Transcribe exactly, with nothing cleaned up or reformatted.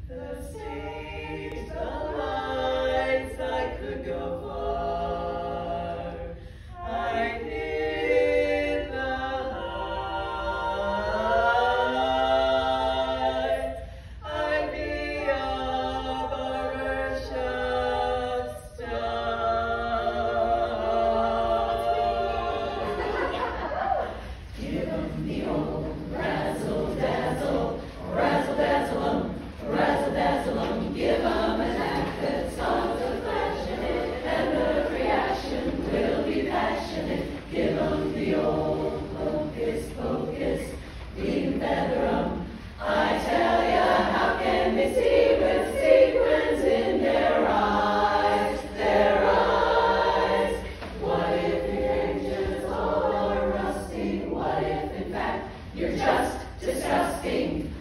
The stage, the lights, I could go far. I hit the heights. I'd be a barber shop star. Give 'em the old razzle-dazzle, razzle-dazzle-um, razzle-dazzle-um. Give 'em an act that's on the passionate, and the reaction will be passionate. Give 'em the old hocus-pocus, green feather-um. I tell ya, how can they see with sequins in their eyes, their eyes? What if your engines all are rusting? What if, in fact, you're just disgusting?